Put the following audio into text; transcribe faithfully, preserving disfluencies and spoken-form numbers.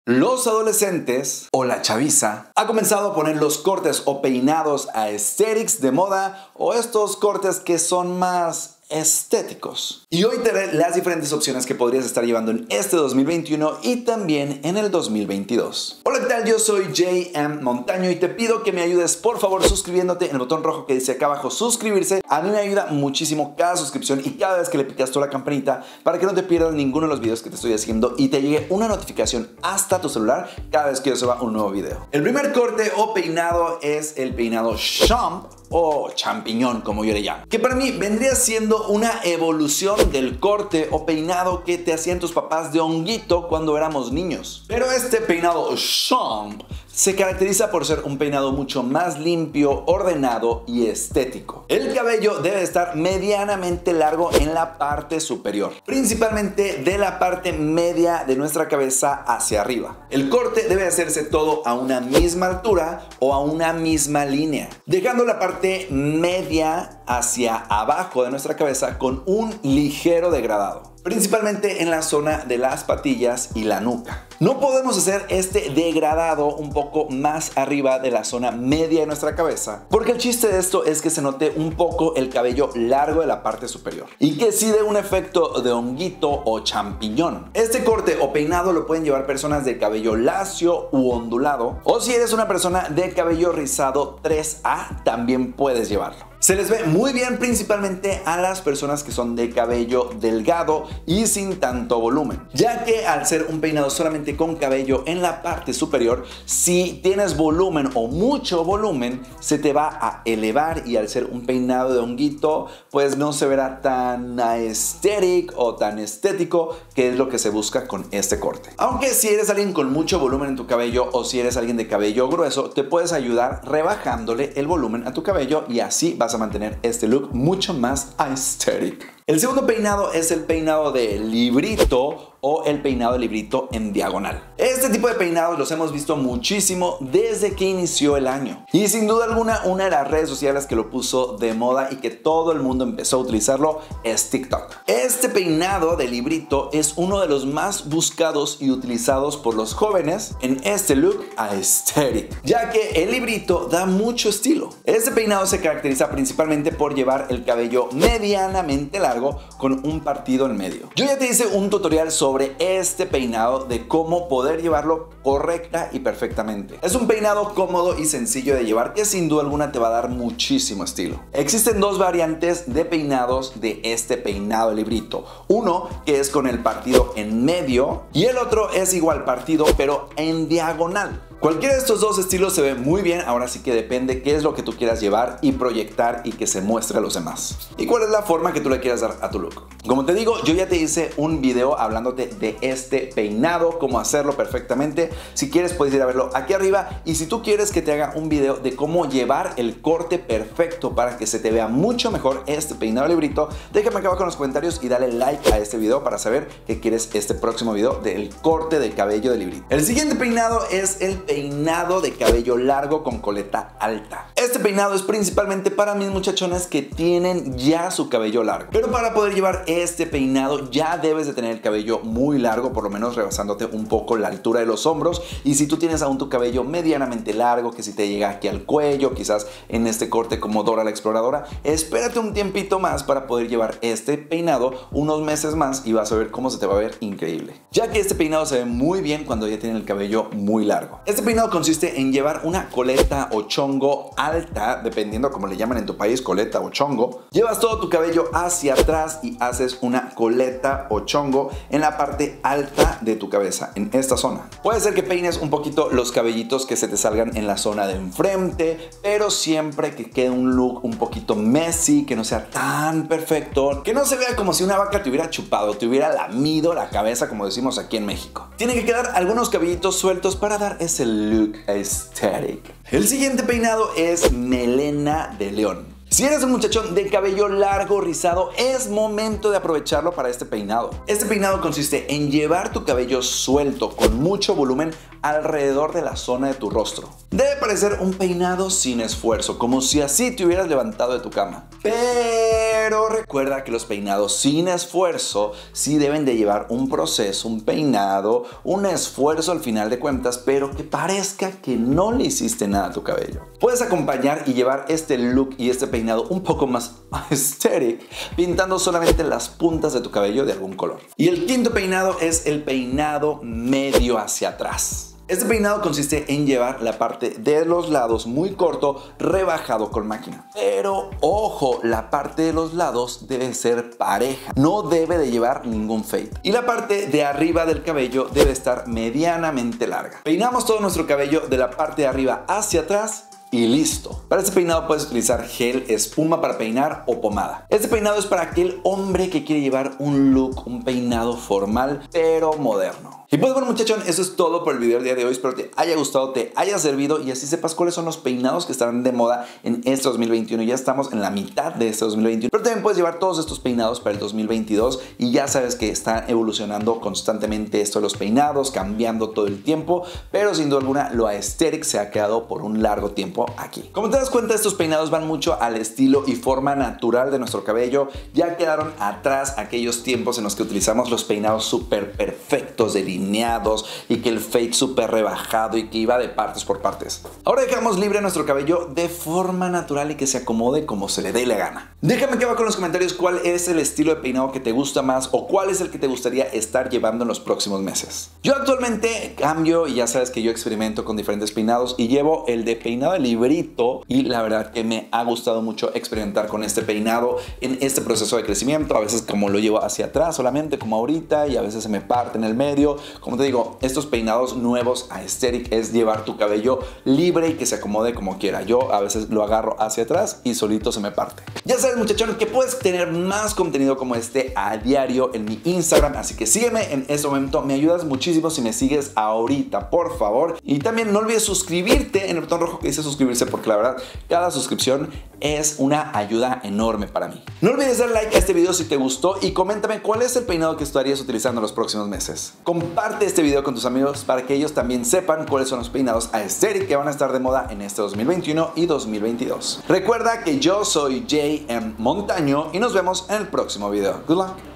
Los adolescentes o la chaviza ha comenzado a poner los cortes o peinados aesthetics de moda o estos cortes que son más estéticos. Y hoy te daré las diferentes opciones que podrías estar llevando en este dos mil veintiuno y también en el dos mil veintidós. Hola, ¿qué tal? Yo soy J M Montaño y te pido que me ayudes por favor suscribiéndote en el botón rojo que dice acá abajo suscribirse. A mí me ayuda muchísimo cada suscripción y cada vez que le picas tú la campanita para que no te pierdas ninguno de los videos que te estoy haciendo y te llegue una notificación hasta tu celular cada vez que yo suba un nuevo video. El primer corte o peinado es el peinado champ o champiñón, como yo le llamo, que para mí vendría siendo una evolución del corte o peinado que te hacían tus papás de honguito cuando éramos niños. Pero este peinado champ se caracteriza por ser un peinado mucho más limpio, ordenado y estético. El cabello debe estar medianamente largo en la parte superior, principalmente de la parte media de nuestra cabeza hacia arriba. El corte debe hacerse todo a una misma altura o a una misma línea, dejando la parte media hacia abajo de nuestra cabeza con un ligero degradado, principalmente en la zona de las patillas y la nuca. No podemos hacer este degradado un poco más arriba de la zona media de nuestra cabeza, porque el chiste de esto es que se note un poco el cabello largo de la parte superior y que sí dé un efecto de honguito o champiñón. Este corte o peinado lo pueden llevar personas de cabello lacio u ondulado, o si eres una persona de cabello rizado tres A también puedes llevarlo. Se les ve muy bien principalmente a las personas que son de cabello delgado y sin tanto volumen, ya que al ser un peinado solamente con cabello en la parte superior, si tienes volumen o mucho volumen, se te va a elevar y al ser un peinado de honguito, pues no se verá tan aesthetic o tan estético, que es lo que se busca con este corte. Aunque si eres alguien con mucho volumen en tu cabello o si eres alguien de cabello grueso, te puedes ayudar rebajándole el volumen a tu cabello y así vas a mantener este look mucho más aesthetic. El segundo peinado es el peinado de librito o el peinado de librito en diagonal. Este tipo de peinados los hemos visto muchísimo desde que inició el año. Y sin duda alguna, una de las redes sociales que lo puso de moda y que todo el mundo empezó a utilizarlo es TikTok. Este peinado de librito es uno de los más buscados y utilizados por los jóvenes en este look aesthetic, ya que el librito da mucho estilo. Este peinado se caracteriza principalmente por llevar el cabello medianamente largo con un partido en medio. Yo ya te hice un tutorial sobre este peinado de cómo poder llevarlo correcta y perfectamente. Es un peinado cómodo y sencillo de llevar que sin duda alguna te va a dar muchísimo estilo. Existen dos variantes de peinados de este peinado de librito. Uno que es con el partido en medio y el otro es igual partido pero en diagonal. Cualquiera de estos dos estilos se ve muy bien, ahora sí que depende qué es lo que tú quieras llevar y proyectar y que se muestre a los demás. Y cuál es la forma que tú le quieras dar a tu look. Como te digo, yo ya te hice un video hablándote de este peinado, cómo hacerlo perfectamente. Si quieres puedes ir a verlo aquí arriba y si tú quieres que te haga un video de cómo llevar el corte perfecto para que se te vea mucho mejor este peinado de librito, déjame acá abajo en los comentarios y dale like a este video para saber que quieres este próximo video del corte de cabello de librito. El siguiente peinado es el peinado de cabello largo con coleta alta. Este peinado es principalmente para mis muchachones que tienen ya su cabello largo, pero para poder llevar este peinado ya debes de tener el cabello muy largo, por lo menos rebasándote un poco la altura de los hombros. Y si tú tienes aún tu cabello medianamente largo, que si te llega aquí al cuello, quizás en este corte como Dora la Exploradora, espérate un tiempito más para poder llevar este peinado unos meses más y vas a ver cómo se te va a ver increíble, ya que este peinado se ve muy bien cuando ya tienen el cabello muy largo. Este peinado consiste en llevar una coleta o chongo alta, dependiendo como le llaman en tu país, coleta o chongo. Llevas todo tu cabello hacia atrás y haces una coleta o chongo en la parte alta de tu cabeza, en esta zona. Puede ser que peines un poquito los cabellitos que se te salgan en la zona de enfrente, pero siempre que quede un look un poquito messy, que no sea tan perfecto, que no se vea como si una vaca te hubiera chupado, te hubiera lamido la cabeza, como decimos aquí en México. Tienen que quedar algunos cabellitos sueltos para dar ese look aesthetic. El siguiente peinado es melena de león. Si Si eres un muchachón de cabello largo rizado, es momento de aprovecharlo para este peinado. Este peinado consiste en llevar tu cabello suelto con mucho volumen alrededor de la zona de tu rostro. Debe parecer un peinado sin esfuerzo, como si así te hubieras levantado de tu cama. Pero recuerda que los peinados sin esfuerzo sí deben de llevar un proceso, un peinado, un esfuerzo al final de cuentas, pero que parezca que no le hiciste nada a tu cabello. Puedes acompañar y llevar este look y este peinado un poco más aesthetic, pintando solamente las puntas de tu cabello de algún color. Y el quinto peinado es el peinado medio hacia atrás. Este peinado consiste en llevar la parte de los lados muy corto, rebajado con máquina. Pero ojo, la parte de los lados debe ser pareja, no debe de llevar ningún fade. Y la parte de arriba del cabello debe estar medianamente larga. Peinamos todo nuestro cabello de la parte de arriba hacia atrás y listo. Para este peinado puedes utilizar gel, espuma para peinar o pomada. Este peinado es para aquel hombre que quiere llevar un look, un peinado formal pero moderno. Y pues bueno, muchachón, eso es todo por el video del día de hoy. Espero te haya gustado, te haya servido y así sepas cuáles son los peinados que estarán de moda en este dos mil veintiuno. Ya estamos en la mitad de este dos mil veintiuno, pero también puedes llevar todos estos peinados para el dos mil veintidós y ya sabes que está evolucionando constantemente esto de los peinados, cambiando todo el tiempo, pero sin duda alguna lo aesthetic se ha quedado por un largo tiempo aquí. Como te das cuenta, estos peinados van mucho al estilo y forma natural de nuestro cabello. Ya quedaron atrás aquellos tiempos en los que utilizamos los peinados súper perfectos de línea y que el fade súper rebajado y que iba de partes por partes. Ahora dejamos libre nuestro cabello de forma natural y que se acomode como se le dé la gana. Déjame aquí abajo en los comentarios cuál es el estilo de peinado que te gusta más o cuál es el que te gustaría estar llevando en los próximos meses. Yo actualmente cambio y ya sabes que yo experimento con diferentes peinados y llevo el de peinado de librito y la verdad que me ha gustado mucho experimentar con este peinado en este proceso de crecimiento. A veces como lo llevo hacia atrás solamente como ahorita y a veces se me parte en el medio. Como te digo, estos peinados nuevos aesthetic es llevar tu cabello libre y que se acomode como quiera. Yo a veces lo agarro hacia atrás y solito se me parte. Ya sabes, muchachón, que puedes tener más contenido como este a diario en mi Instagram, así que sígueme en este momento. Me ayudas muchísimo si me sigues ahorita, por favor. Y también no olvides suscribirte en el botón rojo que dice suscribirse, porque la verdad, cada suscripción es una ayuda enorme para mí. No olvides dar like a este video si te gustó y coméntame cuál es el peinado que estarías utilizando en los próximos meses. Comparte este video con tus amigos para que ellos también sepan cuáles son los peinados aesthetic que van a estar de moda en este dos mil veintiuno y dos mil veintidós. Recuerda que yo soy J M Montaño y nos vemos en el próximo video. Good luck.